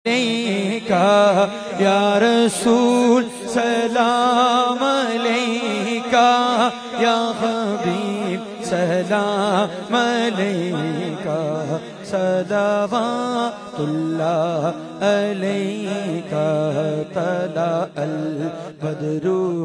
علیکہ یا رسول سلام علیکہ یا حبیب سلام علیکہ صلوات اللہ علیکہ طلع البدر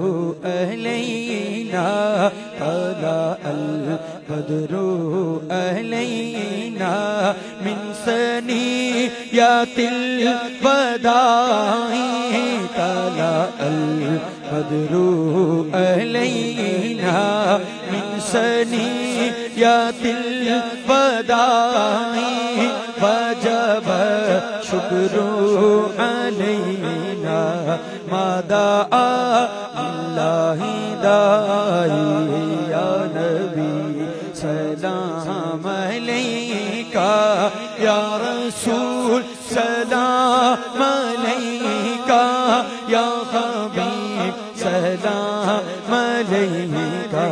علینا طلع البدر علینا من ثنیات الوداع طلع البدر علینا من ثنیات الوداع وجب شکر علینا ما دعا اللہ دائی یا نبی سلام علیکہ یا رسول سلام علیکہ یا حبیب سلام علیکہ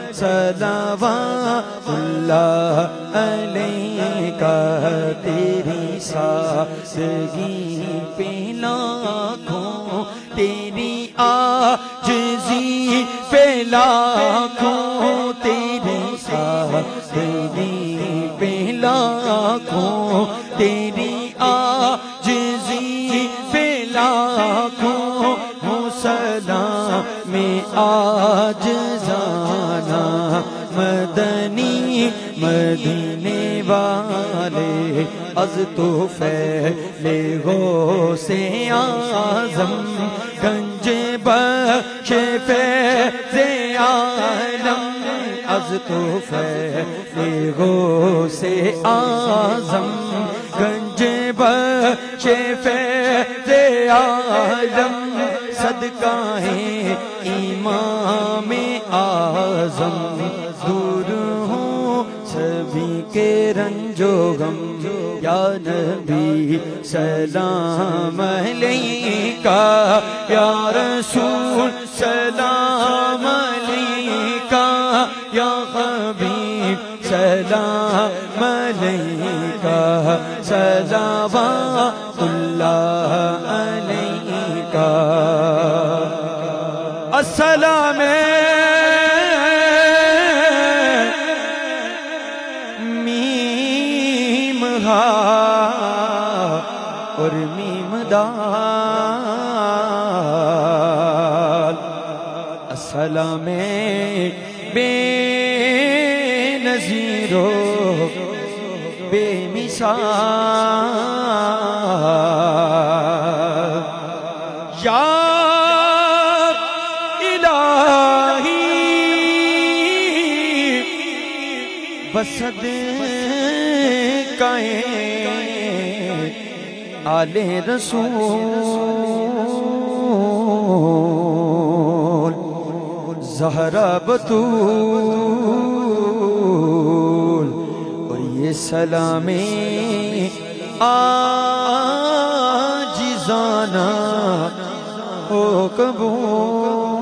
صلوات اللہ علیکہ تیری سادگی پہ لاکھوں تیری عاجزی پہ لاکھوں تیری سادگی پہ لاکھوں تیری عاجزی پہ لاکھوں مسلم میں آج جانا مدنی مدینے والے از تو پھیلے غوث اعظم گنج بخش فیض عالم از تو پھیلے غوث اعظم گنج بخش فیض عالم صدقہ ہے امام اعظم دور ہوں سبھی کے رنج و غم یا نبی سلام علیکہ یا رسول سلام علیکہ یا حبیب سلام علیکہ صلوات اللہ علیکہ السلام میم ہا اور میم دال السلام بے نظیر و بے مثال یا بصدقہ آل رسول زہرا بطول اور یہ سلام عاجزانہ ہو قبول